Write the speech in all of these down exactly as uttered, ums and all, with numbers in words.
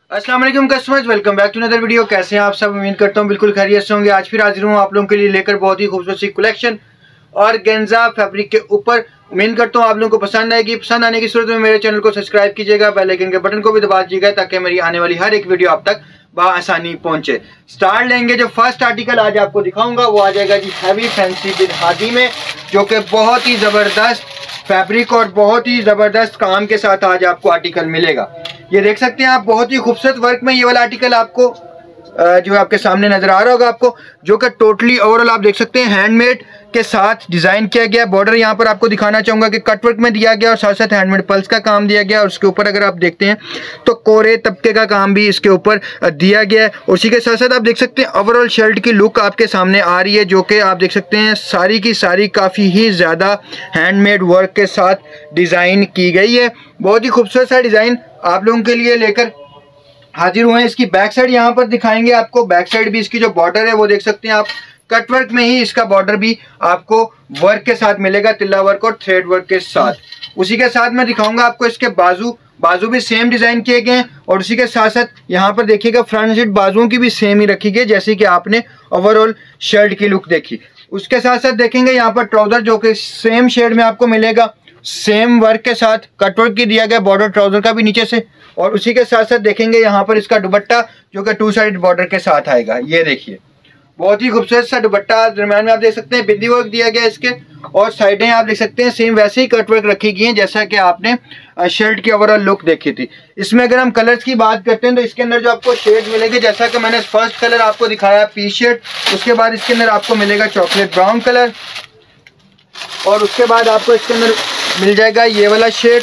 अस्सलाम वालेकुम customers, welcome back to another video. कैसे हैं आप सब? उम्मीद करता हूँ बिल्कुल खैरियत से होंगे। आज फिर हाजिर हूँ आप लोगों के लिए लेकर बहुत ही खूबसूरत सी कलेक्शन और गेंजा फैब्रिक के ऊपर। उम्मीद करता हूँ आप लोगों को पसंद आएगी। पसंद आने की सूरत में मेरे चैनल को सब्सक्राइब कीजिएगा, बेल आइकन के बटन को भी दबा दीजिएगा ताकि मेरी आने वाली हर एक वीडियो आप तक बआसानी पहुंचे। स्टार्ट लेंगे। जो फर्स्ट आर्टिकल आज आपको दिखाऊंगा वो आ जाएगा जी हैवी फैंसी बिन खादी में, जो कि बहुत ही जबरदस्त फैब्रिक और बहुत ही जबरदस्त काम के साथ आज आपको आर्टिकल मिलेगा। ये देख सकते हैं आप, बहुत ही खूबसूरत वर्क में ये वाला आर्टिकल आपको जो है आपके सामने नजर आ रहा होगा आपको, जो कि टोटली ओवरऑल आप देख सकते हैं हैंडमेड के साथ डिजाइन किया गया। बॉर्डर यहाँ पर आपको दिखाना चाहूंगा कि कटवर्क में दिया गया और साथ साथ हैंडमेड पल्स का काम दिया गया। और उसके ऊपर अगर आप देखते हैं तो कोरे तबके का काम भी इसके ऊपर दिया गया है। उसी के साथ साथ आप देख सकते हैं ओवरऑल शर्ट की लुक आपके सामने आ रही है, जो कि आप देख सकते हैं सारी की सारी काफ़ी ही ज़्यादा हैंडमेड वर्क के साथ डिज़ाइन की गई है। बहुत ही खूबसूरत सा डिज़ाइन आप लोगों के लिए लेकर हाजिर हुए हैं। इसकी बैक साइड यहाँ पर दिखाएंगे आपको। बैक साइड भी इसकी जो बॉर्डर है वो देख सकते हैं आप, कटवर्क में ही इसका बॉर्डर भी आपको वर्क के साथ मिलेगा, तिल्ला वर्क और थ्रेड वर्क के साथ। उसी के साथ मैं दिखाऊंगा आपको इसके बाजू बाजू भी सेम डिजाइन किए गए हैं। और उसी के साथ साथ यहाँ पर देखिएगा फ्रंट साइड बाजुओं की भी सेम ही रखी गई, जैसे कि आपने ओवरऑल शर्ट की लुक देखी। उसके साथ साथ देखेंगे यहाँ पर ट्राउजर, जो कि सेम शेड में आपको मिलेगा, सेम वर्क के साथ कटवर्क की दिया गया बॉर्डर ट्राउजर का भी नीचे से। और उसी के साथ साथ देखेंगे यहाँ पर इसका दुपट्टा, जो कि टू साइड बॉर्डर के साथ आएगा। ये देखिए बहुत ही खूबसूरत सा दुपट्टा, दरम्यान में आप देख सकते हैं बिंदी वर्क दिया गया इसके, और साइडें आप देख सकते हैं सेम वैसे ही कटवर्क रखी गई हैं जैसा कि आपने शर्ट की ओवरऑल लुक देखी थी। इसमें अगर हम कलर्स की बात करते हैं तो इसके अंदर जो आपको शेड मिलेंगे, जैसा कि मैंने फर्स्ट कलर आपको दिखाया पीच शेड, उसके बाद इसके अंदर आपको मिलेगा चॉकलेट ब्राउन कलर, और उसके बाद आपको इसके अंदर मिल जाएगा ये वाला शेड,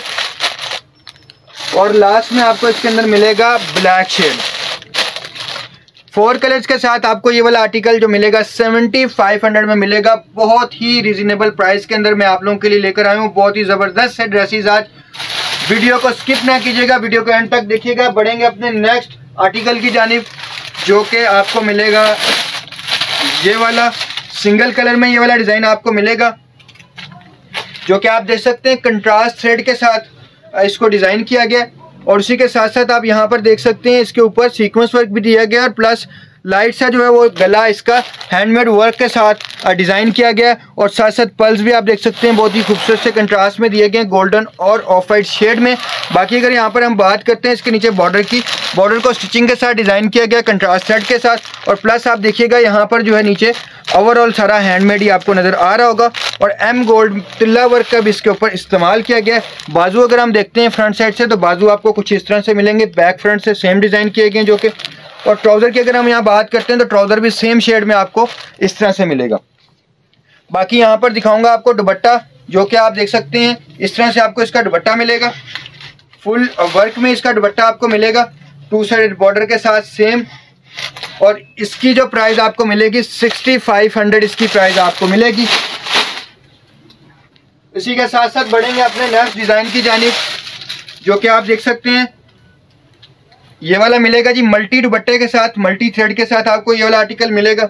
और लास्ट में आपको इसके अंदर मिलेगा ब्लैक शेड। फोर कलर्स के साथ आपको ये वाला आर्टिकल जो मिलेगा सेवेंटी फाइव हंड्रेड में मिलेगा। बहुत ही रिजनेबल प्राइस के अंदर मैं आप लोगों के लिए लेकर आया हूँ। बहुत ही ज़बरदस्त से ड्रेसेस आज। वीडियो को स्किप ना कीजिएगा, वीडियो को एंड तक देखिएगा। बढ़ेंगे अपने नेक्स्ट आर्टिकल की जानिब, जो कि आपको मिलेगा ये वाला सिंगल कलर में। ये वाला डिज़ाइन आपको मिलेगा, जो कि आप देख सकते हैं कंट्रास्ट थ्रेड के साथ इसको डिज़ाइन किया गया। और उसी के साथ साथ आप यहाँ पर देख सकते हैं इसके ऊपर सीक्वेंस वर्क भी दिया गया, और प्लस लाइट सा जो है वो गला इसका हैंडमेड वर्क के साथ डिज़ाइन किया गया। और साथ साथ पल्स भी आप देख सकते हैं बहुत ही खूबसूरत से कंट्रास्ट में दिए गए, गोल्डन और ऑफ वाइट शेड में। बाकी अगर यहाँ पर हम बात करते हैं इसके नीचे बॉर्डर की, बॉर्डर को स्टिचिंग के साथ डिज़ाइन किया गया कंट्रास्ट थ्रेड के साथ। और प्लस आप देखिएगा यहाँ पर जो है नीचे ओवरऑल सारा हैंडमेड ही आपको नज़र आ रहा होगा, और एम गोल्ड तिल्ला वर्क का भी इसके ऊपर इस्तेमाल किया गया है। बाजू अगर हम देखते हैं फ्रंट साइड से तो बाजू आपको कुछ इस तरह से मिलेंगे, बैक फ्रंट से सेम डिज़ाइन किए गए जो कि। और ट्राउज़र की अगर हम यहाँ बात करते हैं तो ट्राउज़र भी सेम शेड में आपको इस तरह से मिलेगा। बाकी यहाँ पर दिखाऊंगा आपको दुपट्टा, जो कि आप देख सकते हैं इस तरह से आपको इसका दुपट्टा मिलेगा। फुल वर्क में इसका दुपट्टा आपको मिलेगा, टू साइड बॉर्डर के साथ सेम। और इसकी जो प्राइस आपको मिलेगी सिक्सटी फाइव हंड्रेड इसकी प्राइस आपको मिलेगी। इसी के साथ साथ बढ़ेंगे अपने नेक्स्ट डिज़ाइन की जानिब, जो कि आप देख सकते हैं ये वाला मिलेगा जी मल्टी दुपट्टे के साथ, मल्टी थ्रेड के साथ आपको ये वाला आर्टिकल मिलेगा।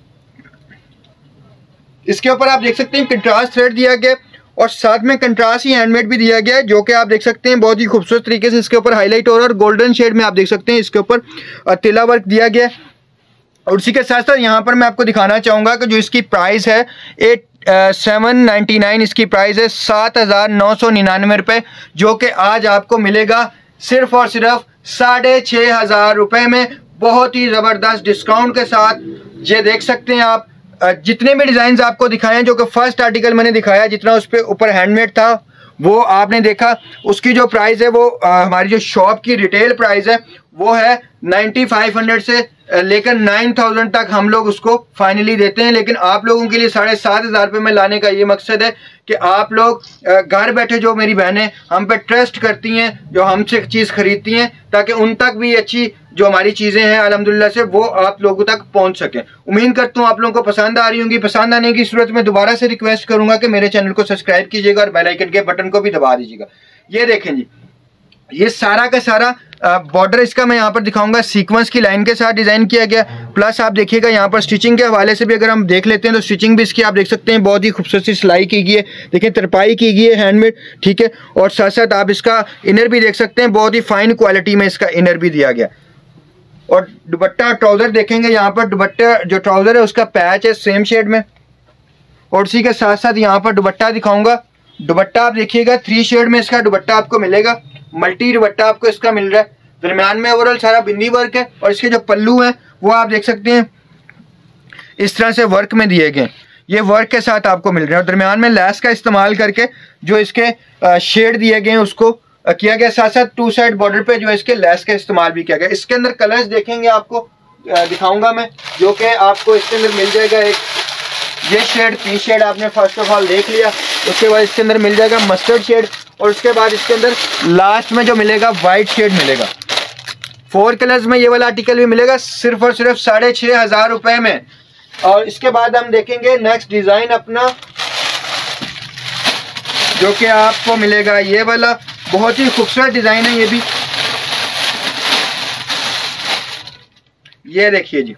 इसके ऊपर आप देख सकते हैं कंट्रास्ट थ्रेड दिया गया, और साथ में कंट्रास्ट ही हैंडमेड भी दिया गया है, जो कि आप देख सकते हैं बहुत ही खूबसूरत तरीके से इसके ऊपर हाईलाइट हो रहा है। और गोल्डन शेड में आप देख सकते हैं इसके ऊपर तिला वर्क दिया गया है। और उसी के साथ साथ यहाँ पर मैं आपको दिखाना चाहूँगा कि जो इसकी प्राइस है एट सेवन नाइन्टी नाइन इसकी प्राइस है, सात हज़ार नौ सौ निन्यानवे रुपये, जो कि आज आपको मिलेगा सिर्फ और सिर्फ साढ़े छः हज़ार रुपये में, बहुत ही ज़बरदस्त डिस्काउंट के साथ। ये देख सकते हैं आप, जितने भी डिज़ाइन आपको दिखाए हैं, जो कि फर्स्ट आर्टिकल मैंने दिखाया जितना उस पर ऊपर हैंडमेड था वो आपने देखा, उसकी जो प्राइस है वो आ, हमारी जो शॉप की रिटेल प्राइस है वो है नाइन्टी फाइव हंड्रेड से लेकर नाइन थाउजेंड तक हम लोग उसको फाइनली देते हैं। लेकिन आप लोगों के लिए साढ़े सात हज़ार रुपये में लाने का ये मकसद है कि आप लोग घर बैठे, जो मेरी बहनें हम पे ट्रस्ट करती हैं, जो हमसे चीज़ खरीदती हैं, ताकि उन तक भी अच्छी जो हमारी चीज़ें हैं अल्हम्दुलिल्लाह से वो आप लोगों तक पहुंच सकें। उम्मीद करता हूँ आप लोगों को पसंद आ रही होंगी। पसंद आने की सूरत में दोबारा से रिक्वेस्ट करूँगा कि मेरे चैनल को सब्सक्राइब कीजिएगा और बेल आइकन के बटन को भी दबा दीजिएगा। ये देखें जी, ये सारा का सारा बॉर्डर इसका मैं यहाँ पर दिखाऊंगा सीक्वेंस की लाइन के साथ डिज़ाइन किया गया। प्लस आप देखिएगा यहाँ पर स्टिचिंग के हवाले से भी अगर हम देख लेते हैं तो स्टिचिंग भी इसकी आप देख सकते हैं बहुत ही खूबसूरत सी सिलाई की गई है, देखिए तरपाई की गई है हैंडमेड, ठीक है। और साथ साथ आप इसका इनर भी देख सकते हैं, बहुत ही फाइन क्वालिटी में इसका इनर भी दिया गया। और दुपट्टा ट्राउजर देखेंगे यहाँ पर, दुपट्टा जो ट्राउजर है उसका पैच है सेम शेड में। और उसी के साथ साथ यहाँ पर दुपट्टा दिखाऊंगा। दुपट्टा आप देखिएगा थ्री शेड में इसका दुपट्टा आपको मिलेगा, मल्टी दुपट्टा आपको इसका मिल रहा है। दरम्यान में ओवरऑल सारा बिंदी वर्क है और इसके जो पल्लू हैं वो आप देख सकते हैं इस तरह से वर्क में दिए गए, ये वर्क के साथ आपको मिल रहे हैं। और दरम्यान में लेस का इस्तेमाल करके जो इसके शेड दिए गए हैं उसको किया गया, साथ साथ टू साइड बॉर्डर पे जो है इसके लेस का इस्तेमाल भी किया गया। इसके अंदर कलर्स देखेंगे आपको दिखाऊंगा मैं, जो कि आपको इसके अंदर मिल जाएगा। एक ये शेड पी शेड आपने फर्स्ट ऑफ ऑल देख लिया, उसके बाद इसके अंदर मिल जाएगा मस्टर्ड शेड और उसके बाद इसके अंदर लास्ट में जो मिलेगा वाइट शेड मिलेगा। फोर कलर्स में ये वाला आर्टिकल भी मिलेगा सिर्फ और सिर्फ साढ़े छः हज़ार रुपये में। और इसके बाद हम देखेंगे नेक्स्ट डिज़ाइन अपना, जो कि आपको मिलेगा ये वाला, बहुत ही खूबसूरत डिज़ाइन है ये भी। ये देखिए जी,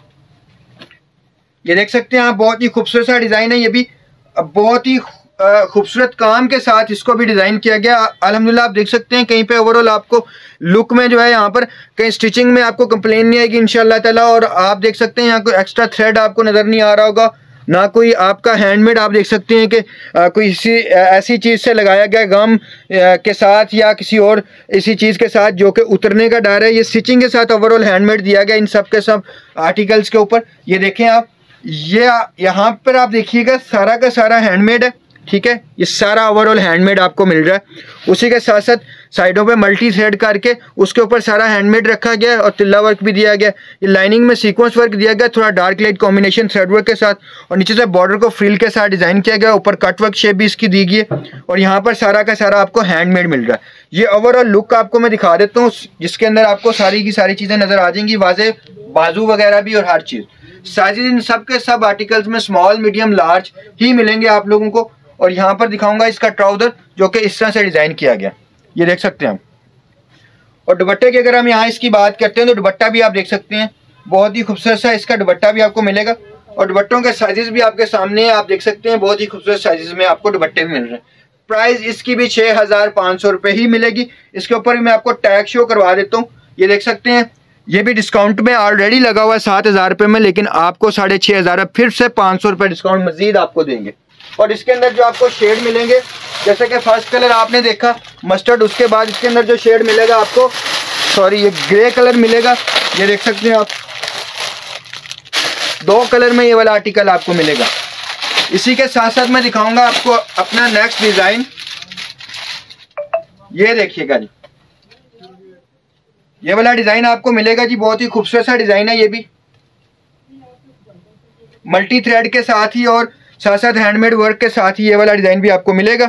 ये देख सकते हैं आप, बहुत ही खूबसूरत सा डिज़ाइन है ये भी, बहुत ही खूबसूरत काम के साथ इसको भी डिज़ाइन किया गया। अल्हम्दुलिल्लाह आप देख सकते हैं कहीं पे ओवरऑल आपको लुक में जो है यहाँ पर कहीं स्टिचिंग में आपको कंप्लेन नहीं आएगी इंशाल्लाह ताला। और आप देख सकते हैं यहाँ कोई एक्स्ट्रा थ्रेड आपको नज़र नहीं आ रहा होगा, ना कोई आपका हैंडमेड आप देख सकते हैं कि कोई इसी ऐसी चीज़ से लगाया गया गम के साथ या किसी और इसी चीज़ के साथ जो कि उतरने का डर है। ये स्टिचिंग के साथ ओवरऑल हैंडमेड दिया गया इन सब के सब आर्टिकल्स के ऊपर। ये देखें आप, ये यहाँ पर आप देखिएगा सारा का सारा हैंडमेड है, ठीक है, ये सारा ओवरऑल हैंडमेड आपको मिल रहा है। उसी के साथ साथ साइडों पे मल्टी थ्रेड करके उसके ऊपर सारा हैंडमेड रखा गया है और तिल्ला वर्क भी दिया गया। ये लाइनिंग में सीक्वेंस वर्क दिया गया थोड़ा dark light combination thread work के साथ, और नीचे से बॉर्डर को फ्रिल के साथ डिज़ाइन किया गया, ऊपर कट वर्क शेप भी इसकी दी गई है और यहाँ पर सारा का सारा आपको हैंडमेड मिल रहा है। ये ओवरऑल लुक आपको मैं दिखा देता हूँ, जिसके अंदर आपको सारी की सारी चीज़ें नज़र आ जाएंगी, वाजे बाजू वगैरह भी और हर चीज़। साइजेज इन सब के सब आर्टिकल्स में स्मॉल मीडियम लार्ज ही मिलेंगे आप लोगों को। और यहाँ पर दिखाऊंगा इसका ट्राउजर जो कि इस तरह से डिज़ाइन किया गया, ये देख सकते हैं हम। और दुपट्टे की अगर हम यहाँ इसकी बात करते हैं तो दुपट्टा भी आप देख सकते हैं, बहुत ही खूबसूरत सा इसका दुपट्टा भी आपको मिलेगा। और दुपट्टों के साइजेस भी आपके सामने आप देख सकते हैं, बहुत ही खूबसूरत साइजेस में आपको दुपट्टे भी मिल रहे हैं। प्राइस इसकी भी छः हज़ार पाँच सौ रुपये ही मिलेगी। इसके ऊपर भी मैं आपको टैग शो करवा देता हूँ, ये देख सकते हैं, ये भी डिस्काउंट में ऑलरेडी लगा हुआ है सात हज़ार रुपये में, लेकिन आपको साढ़े छः हज़ार फिर से पाँच सौ रुपये डिस्काउंट मजीद आपको देंगे। और इसके अंदर जो आपको शेड मिलेंगे, जैसे कि फर्स्ट कलर आपने देखा मस्टर्ड, उसके बाद इसके अंदर जो शेड मिलेगा आपको, सॉरी ये ग्रे कलर मिलेगा, ये देख सकते हैं आप, दो कलर में ये वाला आर्टिकल आपको मिलेगा। इसी के साथ साथ मैं दिखाऊंगा आपको अपना नेक्स्ट डिज़ाइन, ये देखिएगा जी, ये वाला डिज़ाइन आपको मिलेगा जी, बहुत ही खूबसूरत सा डिज़ाइन है ये भी, मल्टी थ्रेड के साथ ही और साथ साथ हैंडमेड वर्क के साथ ही ये वाला डिज़ाइन भी आपको मिलेगा,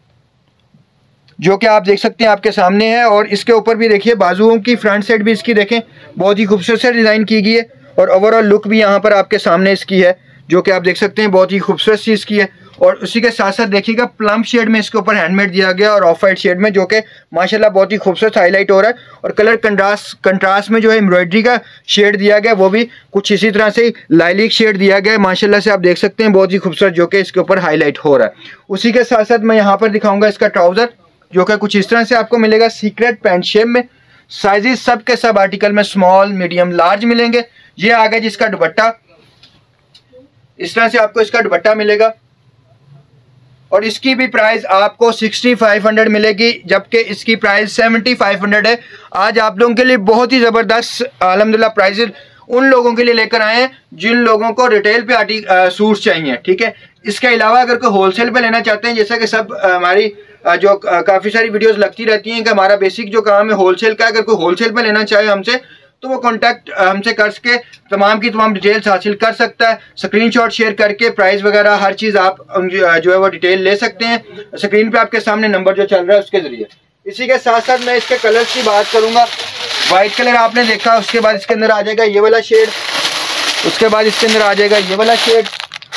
जो कि आप देख सकते हैं आपके सामने है। और इसके ऊपर भी देखिए बाजुओं की फ्रंट साइड भी इसकी देखें, बहुत ही खूबसूरत से डिज़ाइन की गई है। और ओवरऑल लुक भी यहाँ पर आपके सामने इसकी है, जो कि आप देख सकते हैं बहुत ही खूबसूरत सी इसकी है। और उसी के साथ साथ देखिएगा प्लम शेड में इसके ऊपर हैंडमेड दिया गया और ऑफ वाइट शेड में, जो कि माशाल्लाह बहुत ही खूबसूरत हाईलाइट हो रहा है। और कलर कंट्रास्ट कंट्रास्ट में जो है एम्ब्रॉयडरी का शेड दिया गया, वो भी कुछ इसी तरह से लाइलिक शेड दिया गया है, माशाल्लाह से आप देख सकते हैं बहुत ही खूबसूरत, जो कि इसके ऊपर हाईलाइट हो रहा है। उसी के साथ साथ मैं यहाँ पर दिखाऊंगा इसका ट्राउज़र, जो कि कुछ इस तरह से आपको मिलेगा, सीक्रेट पैंट शेप में। साइजेस सब के सब आर्टिकल में स्मॉल मीडियम लार्ज मिलेंगे। ये आ गया जिसका दुपट्टा, इस तरह से आपको इसका दुपट्टा मिलेगा और इसकी भी प्राइस आपको सिक्सटी फाइव हंड्रेड मिलेगी, जबकि इसकी प्राइस सेवेंटी फाइव हंड्रेड है। आज आप लोगों के लिए बहुत ही ज़बरदस्त अल्हम्दुलिल्लाह प्राइस उन लोगों के लिए लेकर आए हैं जिन लोगों को रिटेल पे आर्टी सूट्स चाहिए, ठीक है। इसके अलावा अगर कोई होलसेल पे लेना चाहते हैं, जैसा कि सब हमारी जो काफ़ी सारी वीडियोस लगती रहती हैं कि हमारा बेसिक जो काम है होलसेल का, अगर कोई होलसेल पे लेना चाहे हमसे तो वो कांटेक्ट हमसे करके तमाम की तमाम डिटेल्स हासिल कर सकता है। स्क्रीनशॉट शेयर करके प्राइस वगैरह हर चीज़ आप जो है वो डिटेल ले सकते हैं। स्क्रीन पे आपके सामने नंबर जो चल रहा है उसके ज़रिए। इसी के साथ साथ मैं इसके कलर्स की बात करूँगा। वाइट कलर आपने देखा, उसके बाद इसके अंदर आ जाएगा ये वाला शेड, उसके बाद इसके अंदर आ जाएगा ये वाला शेड।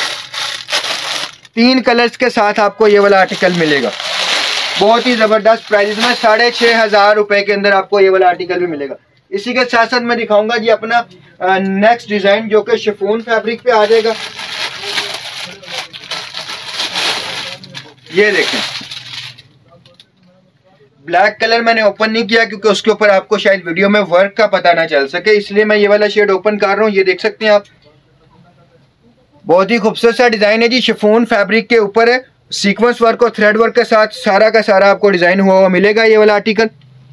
तीन कलर्स के साथ आपको ये वाला आर्टिकल मिलेगा, बहुत ही ज़बरदस्त प्राइस में, साढ़े छः हज़ार रुपये के अंदर आपको ये वाला आर्टिकल भी मिलेगा। इसी के साथ साथ मैं दिखाऊंगा जी अपना नेक्स्ट डिज़ाइन, जो कि शिफॉन फैब्रिक पे आ जाएगा। ये देखें, ब्लैक कलर मैंने ओपन नहीं किया क्योंकि उसके ऊपर आपको शायद वीडियो में वर्क का पता ना चल सके, इसलिए मैं ये वाला शेड ओपन कर रहा हूँ। ये देख सकते हैं आप, बहुत ही खूबसूरत सा डिजाइन है जी, शिफॉन फैब्रिक के ऊपर है, सीक्वेंस वर्क और थ्रेड वर्क के साथ सारा का सारा आपको डिजाइन हुआ हुआ मिलेगा ये वाला आर्टिकल।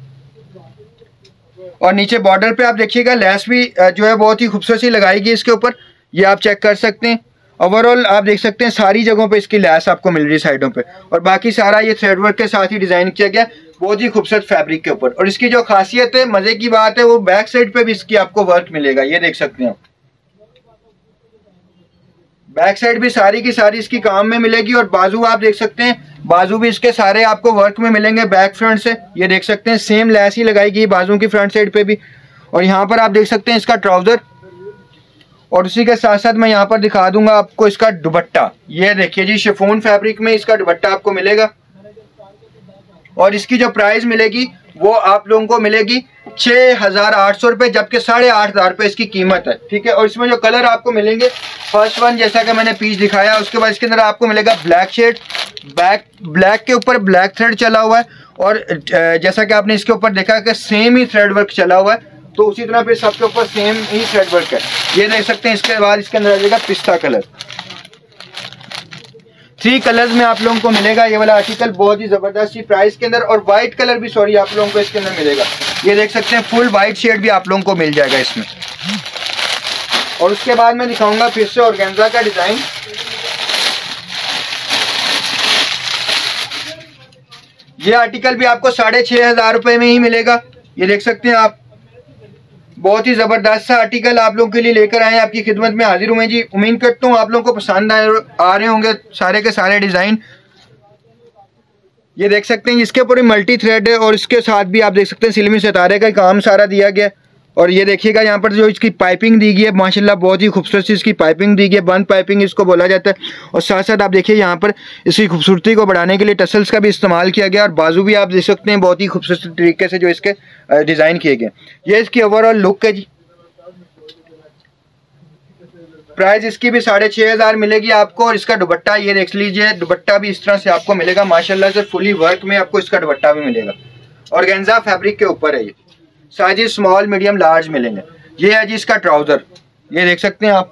और नीचे बॉर्डर पे आप देखिएगा लेस भी जो है बहुत ही खूबसूरत सी लगाएगी इसके ऊपर, ये आप चेक कर सकते हैं। ओवरऑल आप देख सकते हैं सारी जगहों पे इसकी लेस आपको मिल रही है साइडों पे, और बाकी सारा ये थ्रेड वर्क के साथ ही डिजाइन किया गया बहुत ही खूबसूरत फैब्रिक के ऊपर। और इसकी जो खासियत है, मजे की बात है, वो बैक साइड पे भी इसकी आपको वर्क मिलेगा, ये देख सकते हैं आप, बैक साइड भी सारी की सारी इसकी काम में मिलेगी। और बाजू आप देख सकते हैं, बाजू भी इसके सारे आपको वर्क में मिलेंगे बैक फ्रंट से, ये देख सकते हैं सेम लेस ही लगाएगी बाजू की फ्रंट साइड पे भी। और यहाँ पर आप देख सकते हैं इसका ट्राउजर, और उसी के साथ साथ मैं यहाँ पर दिखा दूंगा आपको इसका दुपट्टा। ये देखिए जी, शिफॉन फैब्रिक में इसका दुपट्टा आपको मिलेगा, और इसकी जो प्राइस मिलेगी वो आप लोगों को मिलेगी छः हजार आठ सौ रुपये, जबकि साढ़े आठ हजार रुपये इसकी कीमत है, ठीक है। और इसमें जो कलर आपको मिलेंगे, फर्स्ट वन जैसा कि मैंने पीस दिखाया, उसके बाद इसके अंदर आपको मिलेगा ब्लैक शेड, बैक ब्लैक के ऊपर ब्लैक थ्रेड चला हुआ है, और जैसा कि आपने इसके ऊपर देखा कि सेम ही थ्रेड वर्क चला हुआ है, तो उसी तरह फिर सबके ऊपर सेम ही थ्रेड वर्क है, ये देख सकते हैं। इसके बाद इसके अंदर आ जाएगा पिस्ता कलर, थ्री कलर्स में आप लोगों को मिलेगा ये वाला आर्टिकल, बहुत ही जबरदस्त सी प्राइस के अंदर। और व्हाइट कलर भी सॉरी आप लोगों को इसके अंदर मिलेगा, ये देख सकते हैं फुल व्हाइट शेड भी आप लोगों को मिल जाएगा इसमें। और उसके बाद मैं दिखाऊंगा फिर से ऑर्गेन्जा का डिजाइन। ये आर्टिकल भी आपको साढ़े छह हजार रुपए में ही मिलेगा, ये देख सकते हैं आप, बहुत ही जबरदस्त सा आर्टिकल आप लोगों के लिए लेकर आए हैं, आपकी खिदमत में हाजिर हुए जी। उम्मीद करता हूँ आप लोगों को पसंद आ, आ रहे होंगे सारे के सारे डिजाइन। ये देख सकते हैं इसके ऊपर मल्टी थ्रेड है, और इसके साथ भी आप देख सकते हैं सिल्मी सितारे का काम सारा दिया गया। और ये देखिएगा यहाँ पर जो इसकी पाइपिंग दी गई है, माशाल्लाह बहुत ही खूबसूरत सी इसकी पाइपिंग दी गई है, बंद पाइपिंग इसको बोला जाता है। और साथ साथ आप देखिए यहाँ पर इसकी खूबसूरती को बढ़ाने के लिए टसल्स का भी इस्तेमाल किया गया, और बाजू भी आप देख सकते हैं बहुत ही खूबसूरत तरीके से जो इसके डिज़ाइन किए गए। ये इसकी ओवरऑल लुक है जी। प्राइस इसकी भी साढ़े छः हज़ार मिलेगी आपको। और इसका दुपट्टा ये देख लीजिए, दुपट्टा भी इस तरह से आपको मिलेगा माशाल्लाह से, फुली वर्क में आपको इसका दुपट्टा भी मिलेगा। ऑर्गेन्जा फैब्रिक के ऊपर है ये, साइज स्मॉल मीडियम लार्ज मिलेंगे। ये है जी इसका ट्राउजर, ये देख सकते हैं आप।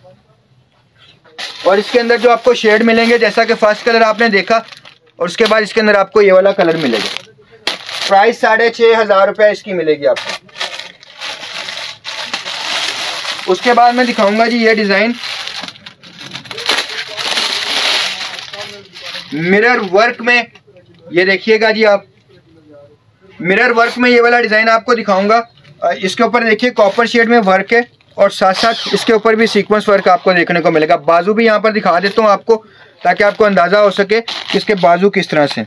और इसके अंदर जो आपको शेड मिलेंगे, जैसा कि फर्स्ट कलर आपने देखा, और उसके बाद इसके अंदर आपको ये वाला कलर मिलेगा। प्राइस साढ़े छः हजार रुपये इसकी मिलेगी आपको। उसके बाद मैं दिखाऊंगा जी ये डिजाइन मिरर वर्क में, ये देखिएगा जी आप, मिरर वर्क में ये वाला डिजाइन आपको दिखाऊंगा। इसके ऊपर देखिए कॉपर शेड में वर्क है, और साथ साथ इसके ऊपर भी सीक्वेंस वर्क आपको देखने को मिलेगा। बाजू भी यहाँ पर दिखा देता हूँ आपको, ताकि आपको अंदाजा हो सके कि इसके बाजू किस तरह से।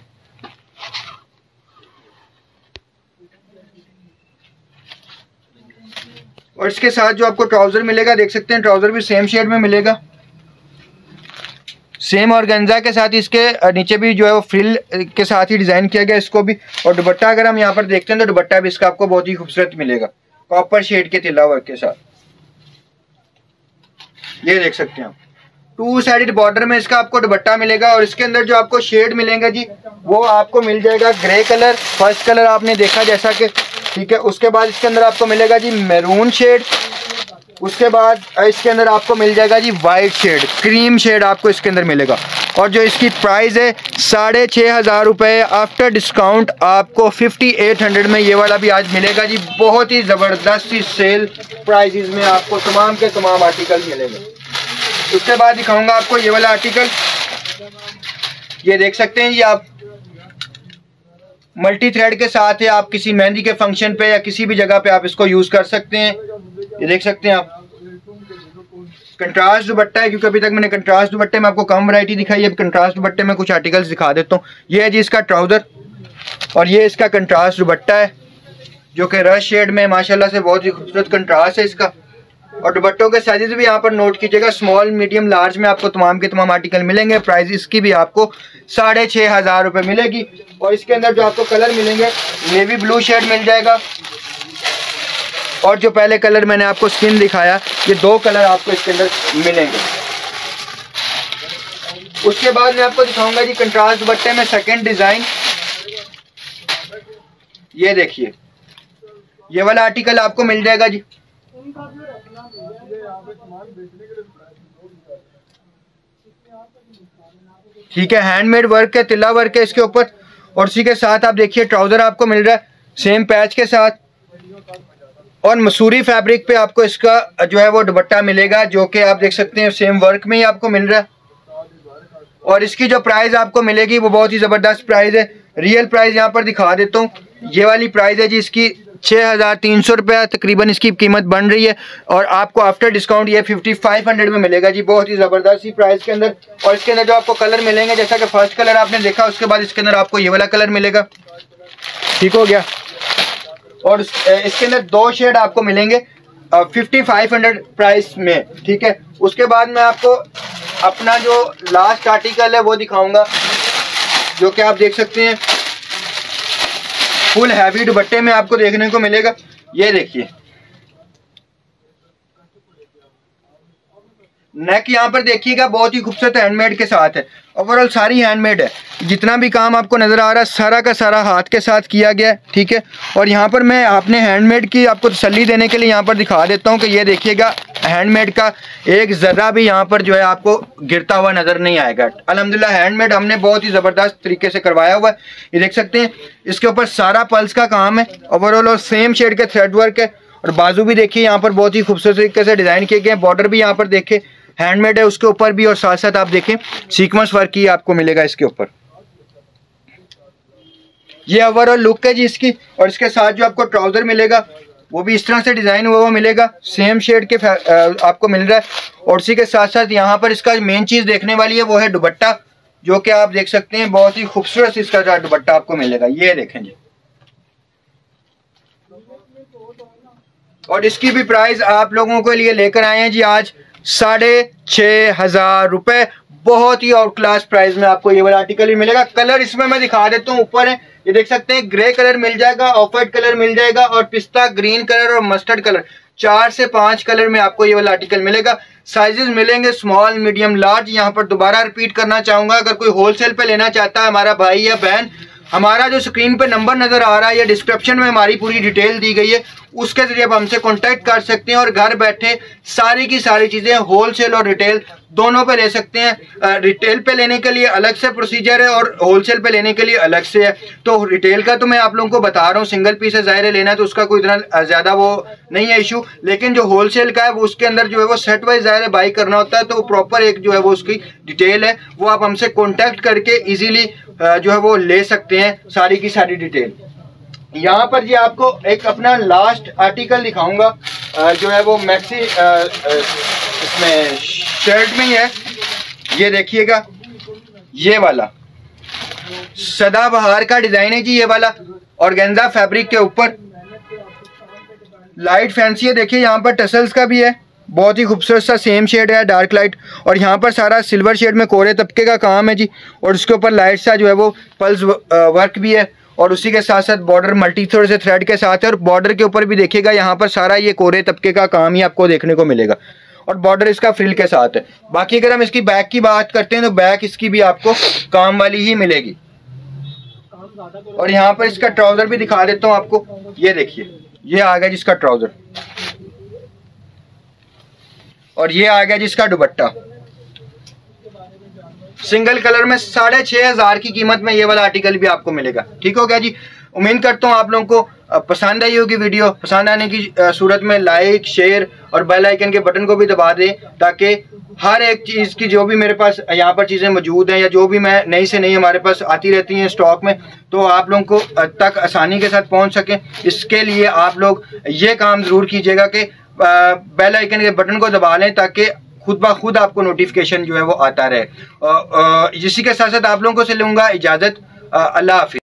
और इसके साथ जो आपको ट्राउजर मिलेगा, देख सकते हैं ट्राउजर भी सेम शेड में मिलेगा, सेम ऑर्गेन्जा के साथ। इसके नीचे भी जो है वो फ्रिल के साथ ही डिजाइन किया गया इसको भी। और दुपट्टा अगर हम यहाँ पर देखते हैं तो दुपट्टा भी इसका आपको बहुत ही खूबसूरत मिलेगा, कॉपर शेड के तिल्ला वर्क के साथ, ये देख सकते हैं आप। टू साइडेड बॉर्डर में इसका आपको दुपट्टा मिलेगा। और इसके अंदर जो आपको शेड मिलेंगे जी, वो आपको मिल जाएगा ग्रे कलर, फर्स्ट कलर आपने देखा जैसा कि, ठीक है। उसके बाद इसके अंदर आपको मिलेगा जी मैरून शेड, उसके बाद इसके अंदर आपको मिल जाएगा जी वाइट शेड, क्रीम शेड आपको इसके अंदर मिलेगा। और जो इसकी प्राइस है साढ़े छः हज़ार रुपये, आफ्टर डिस्काउंट आपको फिफ्टी एट हंड्रेड में ये वाला भी आज मिलेगा जी। बहुत ही ज़बरदस्त सी सेल प्राइजेज में आपको तमाम के तमाम आर्टिकल मिलेंगे। उसके बाद दिखाऊंगा आपको ये वाला आर्टिकल, ये देख सकते हैं जी आप, मल्टी थ्रेड के साथ है। आप किसी मेहंदी के फंक्शन पे या किसी भी जगह पे आप इसको यूज़ कर सकते हैं, ये देख सकते हैं आप। कंट्रास्ट दुपट्टा है, क्योंकि अभी तक मैंने कंट्रास्ट दुपट्टे में आपको कम वैरायटी दिखाई है, अब कंट्रास्ट दुपट्टे में कुछ आर्टिकल्स दिखा देता हूँ। ये है जी इसका ट्राउजर, और ये इसका कंट्रास्ट दुपट्टा है जो कि रश शेड में माशाल्लाह से बहुत ही खूबसूरत कंट्रास्ट है इसका। और दुपट्टों के साइजेस भी यहाँ पर नोट कीजिएगा, स्मॉल मीडियम लार्ज में आपको तमाम के तमाम आर्टिकल मिलेंगे। प्राइस इसकी भी आपको साढ़े छः हज़ार रुपये मिलेगी। और इसके अंदर जो आपको कलर मिलेंगे, नेवी ब्लू शेड मिल जाएगा, और जो पहले कलर मैंने आपको स्किन दिखाया, ये दो कलर आपको इसके अंदर मिलेंगे। उसके बाद मैं आपको दिखाऊंगा जी कंट्रास्ट दुपट्टे में सेकंड डिज़ाइन। ये देखिए, ये वाला आर्टिकल आपको मिल जाएगा जी। ठीक है, हैंडमेड वर्क है, तिल्ला वर्क है इसके ऊपर। और उसी के साथ आप देखिए ट्राउजर आपको मिल रहा है सेम पैच के साथ, और मसूरी फैब्रिक पे आपको इसका जो है वो दुपट्टा मिलेगा, जो कि आप देख सकते हैं सेम वर्क में ही आपको मिल रहा है। और इसकी जो प्राइस आपको मिलेगी वो बहुत ही ज़बरदस्त प्राइस है। रियल प्राइस यहाँ पर दिखा देता हूँ। ये वाली प्राइस है जी इसकी छः हज़ार तीन सौ रुपया तकरीबन इसकी कीमत बन रही है, और आपको आफ्टर डिस्काउंट ये फिफ्टी फाइव हंड्रेड में मिलेगा जी, बहुत ही ज़बरदस्त सी प्राइस के अंदर। और इसके अंदर जो आपको कलर मिलेंगे, जैसा कि फर्स्ट कलर आपने देखा, उसके बाद इसके अंदर आपको ये वाला कलर मिलेगा। ठीक हो गया। और इसके अंदर दो शेड आपको मिलेंगे फिफ्टी फाइव हंड्रेड प्राइस में। ठीक है, उसके बाद मैं आपको अपना जो लास्ट आर्टिकल है वो दिखाऊंगा, जो कि आप देख सकते हैं फुल हैवी दुपट्टे में आपको देखने को मिलेगा। ये देखिए, नेक यहाँ पर देखिएगा बहुत ही खूबसूरत हैंडमेड के साथ है। ओवरऑल सारी हैंडमेड है, जितना भी काम आपको नज़र आ रहा है सारा का सारा हाथ के साथ किया गया है। ठीक है, और यहाँ पर मैं अपने हैंडमेड की आपको तसल्ली देने के लिए यहाँ पर दिखा देता हूँ कि ये देखिएगा हैंडमेड का एक ज़र्रा भी यहाँ पर जो है आपको गिरता हुआ नज़र नहीं आएगा। अल्हम्दुलिल्लाह हैंडमेड हमने बहुत ही ज़बरदस्त तरीके से करवाया हुआ है। ये देख सकते हैं, इसके ऊपर सारा पल्स का काम है ओवरऑल, और सेम शेड के थ्रेड वर्क है। और बाजू भी देखिए यहाँ पर बहुत ही खूबसूरत तरीके से डिज़ाइन किए गए। बॉर्डर भी यहाँ पर देखे हैंडमेड है उसके ऊपर भी, और साथ साथ आप देखें सीक्वेंस वर्क ही आपको मिलेगा इसके ऊपर। ये ओवरऑल लुक है जी इसकी। और इसके साथ जो आपको ट्राउजर मिलेगा वो भी इस तरह से डिजाइन हुआ हुआ मिलेगा, सेम शेड के आपको मिल रहा है। और उसी के साथ साथ यहाँ पर इसका मेन चीज देखने वाली है वो है दुपट्टा, जो कि आप देख सकते हैं बहुत ही खूबसूरत इसका दुपट्टा आपको मिलेगा। ये देखें जी, और इसकी भी प्राइस आप लोगों के लिए लेकर आए हैं जी आज साढ़े छः हजार रुपये। बहुत ही आउट क्लास प्राइस में आपको ये वाला आर्टिकल ही मिलेगा। कलर इसमें मैं दिखा देता हूँ, ऊपर है ये देख सकते हैं, ग्रे कलर मिल जाएगा, ऑफ वाइट कलर मिल जाएगा, और पिस्ता ग्रीन कलर और मस्टर्ड कलर, चार से पांच कलर में आपको ये वाला आर्टिकल मिलेगा। साइजेस मिलेंगे स्मॉल, मीडियम, लार्ज। यहाँ पर दोबारा रिपीट करना चाहूंगा, अगर कोई होलसेल पे लेना चाहता है हमारा भाई या बहन, हमारा जो स्क्रीन पे नंबर नजर आ रहा है या डिस्क्रिप्शन में हमारी पूरी डिटेल दी गई है, उसके जरिए आप हमसे कांटेक्ट कर सकते हैं और घर बैठे सारी की सारी चीजें होलसेल और रिटेल दोनों पे ले सकते हैं। रिटेल पे लेने के लिए अलग से प्रोसीजर है और होलसेल पे लेने के लिए अलग से है। तो रिटेल का तो मैं आप लोगों को बता रहा हूँ, सिंगल पीस है, ज़ाहिर है लेना है तो उसका कोई इतना ज़्यादा वो नहीं है इशू। लेकिन जो होलसेल का है वो उसके अंदर जो है वो सेट वाइज ज़ाहिर है बाई करना होता है, तो प्रॉपर एक जो है वो उसकी डिटेल है, वो आप हमसे कॉन्टैक्ट करके ईजीली जो है वो ले सकते हैं सारी की सारी डिटेल। यहाँ पर जी आपको एक अपना लास्ट आर्टिकल दिखाऊंगा, जो है वो मैक्सी इसमें शर्ट में ही है। ये देखिएगा, ये वाला सदाबहार का डिजाइन है जी, ये वाला ऑर्गेन्जा फैब्रिक के ऊपर लाइट फैंसी है। देखिए यहाँ पर टसल्स का भी है, बहुत ही खूबसूरत सा सेम शेड है, डार्क लाइट, और यहाँ पर सारा सिल्वर शेड में कोरे तबके का काम है जी, और उसके ऊपर लाइट सा जो है वो पल्स वर्क भी है, और उसी के साथ साथ बॉर्डर मल्टी थोड़े से थ्रेड के साथ है, और बॉर्डर के ऊपर भी देखिएगा यहाँ पर सारा ये कोरे तबके का काम ही आपको देखने को मिलेगा, और बॉर्डर इसका फ्रिल के साथ है। बाकी अगर हम इसकी बैक की बात करते हैं तो बैक इसकी भी आपको काम वाली ही मिलेगी। और यहाँ पर इसका ट्राउजर भी दिखा देता हूँ आपको, ये देखिए, ये आ गया जिसका ट्राउजर, और ये आ गया जिसका दुपट्टा, सिंगल कलर में साढ़े छह हजार की कीमत में ये वाला आर्टिकल भी आपको मिलेगा। ठीक हो गया जी। उम्मीद करता हूँ आप लोगों को पसंद आई होगी वीडियो। पसंद आने की सूरत में लाइक, शेयर और बेल आइकन के बटन को भी दबा दें, ताकि हर एक चीज़ की जो भी मेरे पास यहाँ पर चीज़ें मौजूद हैं या जो भी मैं नई से नई हमारे पास आती रहती हैं स्टॉक में, तो आप लोगों को तक आसानी के साथ पहुँच सकें। इसके लिए आप लोग ये काम ज़रूर कीजिएगा कि बेल आइकन के बटन को दबा लें, ताकि खुद ब खुद आपको नोटिफिकेशन जो है वो आता रहे। इसी के साथ साथ आप लोगों को से लूँगा इजाज़त। अल्लाह हाफिज़।